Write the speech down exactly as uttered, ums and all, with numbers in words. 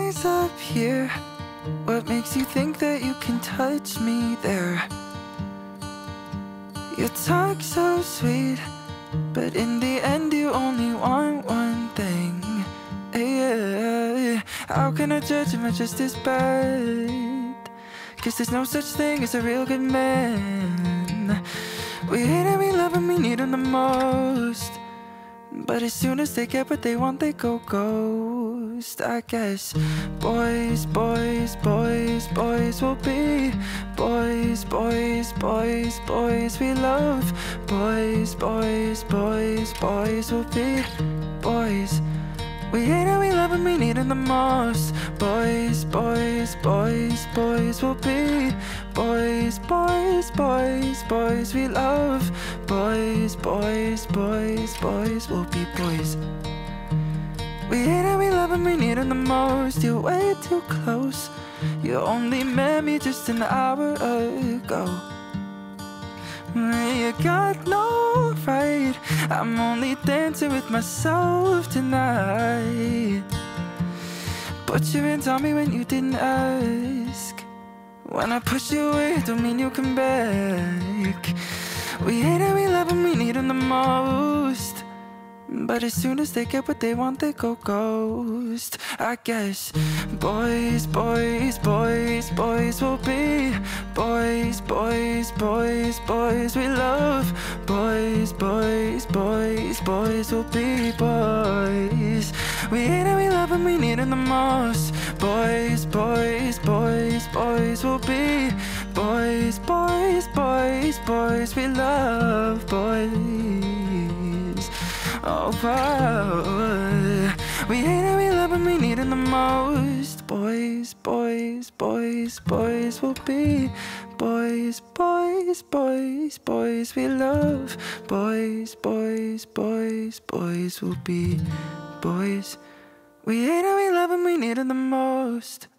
eyes up here. What makes you think that you can touch me there? You talk so sweet, but in the end you only want one thing. Yeah. How can I judge if I'm just as bad? Cause there's no such thing as a real good man. We hate and we love and we need them the most, but as soon as they get what they want, they go ghost. I guess boys, boys, boys, boys will be boys, boys, boys, boys we love. Boys, boys, boys, boys will be boys. We hate and we love and we need them the most. Boys, boys, boys, boys will be boys, boys, boys, boys we love. Boys, boys, boys, boys will be boys. We hate and we love and we need them the most. You're way too close. You only met me just an hour ago. You got no right. I'm only dancing with myself tonight. Put you in, tell me when you didn't ask. When I push you away, don't mean you come back. We hate and we love and we need them the most, but as soon as they get what they want, they go ghost. I guess boys, boys, boys, boys will be boys, boys, boys, boys we love. Boys, boys, boys, boys will be boys. We hate and we love and we need them the most. Boys, boys, boys, boys will be boys, boys, boys, boys we love. Boys. Oh, wow. We hate and we love and we need them the most. Boys, boys, boys, boys will be boys, boys, boys, boys we love. Boys, boys, boys, boys will be boys. We hate and we love and we need them the most.